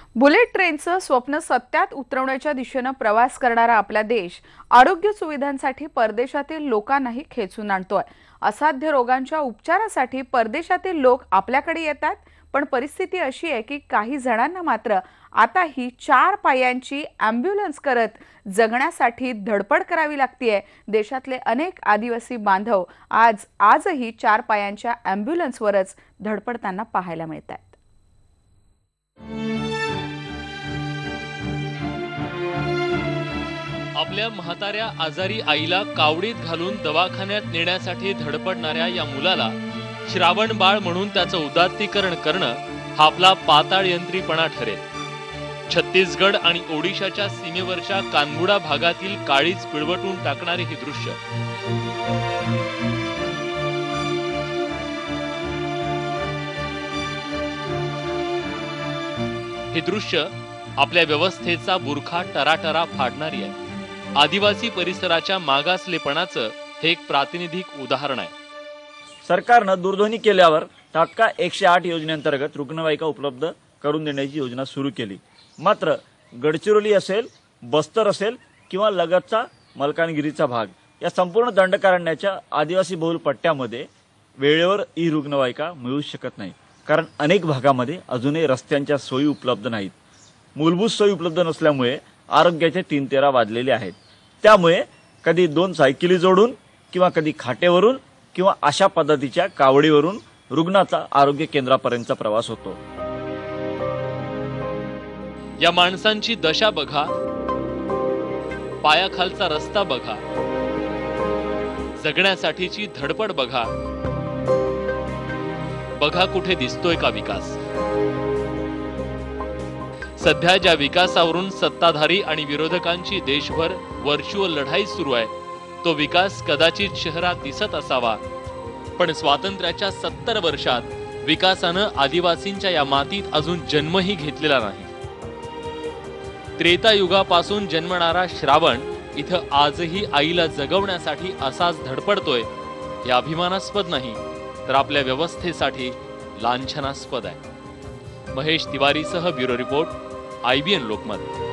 Bullet ट्रेनचं स्वप्न सत्यात उतरवण्याच्या दिशेने प्रवास करणारा आपला देश आरोग्य सुविधांसाठी परदेशातील लोकांनाही खेचून आणतोय। असाध्य रोगांच्या उपचारासाठी परदेशातील लोक आपल्याकडे येतात, पण परिस्थिती अशी आहे की काही जणांना मात्र आता ही 4 पायांची ॲम्ब्युलन्स करत जगण्यासाठी धडपड करावी लागतेय। देशातले अनेक आदिवासी बांधव आजही 4 पायांच्या ॲम्ब्युलन्सवरच धडपडताना पाहायला मिळतात। आपल्या म्हाताऱ्या आजारी आईला कावडीत घालून दवाखान्यात नेण्यासाठी धडपडणाऱ्या या मुलाला श्रावण बाळ म्हणून त्याचं उदात्तीकरण करणं हा आपला पाताळ यंत्रीपणा ठरेल। छत्तीसगड आणि ओडिशाच्या सीमेवरच्या कानगुडा भागातील काळीज पिळवटून टाकणारे हे दृश्य आपल्या व्यवस्थेचा बुरखा टराटरा फाडणारी आहे। आदिवासी परिसराच्या मागासलेपणाचं हे एक प्रातिनिधिक उदाहरण आहे। सरकारनं दूरध्वनी केल्यावर तात्काळ 108 योजनेअंतर्गत रुग्णवाहिका उपलब्ध करून देण्याची योजना सुरू केली। मात्र गडचिरोली असेल, बस्तर असेल किंवा लगतचा मलकानगिरीचा भाग या संपूर्ण दंडकारण्याच्या आदिवासी बहुल पट्ट्यामध्ये वेळेवर ई रुग्णवाहिका मिळू शकत नाही, कारण अनेक भागामध्ये अजूनही रस्त्यांच्या सोयी उपलब्ध नाहीत। मूलभूत सोयी उपलब्ध नसल्यामुळे आरोग्याचे 3-13 वाजलेले आहेत। त्यामुळे कधी 2 सायकली जोडून किंवा कधी खाटेवरून किंवा अशा पद्धतीच्या कावडीवरून रुग्णाचा आरोग्य केंद्रापर्यंतचा प्रवास होतो। या माणसांची दशा बघा, पायाखालचा रस्ता बघा, जगण्यासाठीची धडपड बघा, बघा कुठे दिसतोय का विकास। सध्या ज्या विकासावरून सत्ताधारी आणि विरोधकांची देशभर व्हर्च्युअल लढाई सुरू आहे, तो विकास कदाचित शहरात दिसत असावा, पण स्वातंत्र्याच्या 70 वर्षात विकासानं आदिवासींच्या या मातीत अजून जन्मही घेतलेला नाही। त्रेतायुगापासून जन्मणारा श्रावण इथं आजही आईला जगवण्यासाठी असाच धडपडतोय। हे अभिमानास्पद नाही, तर आपल्या व्यवस्थेसाठी लांछनास्पद आहे। महेश तिवारीसह ब्युरो रिपोर्ट, IBN लोकमत।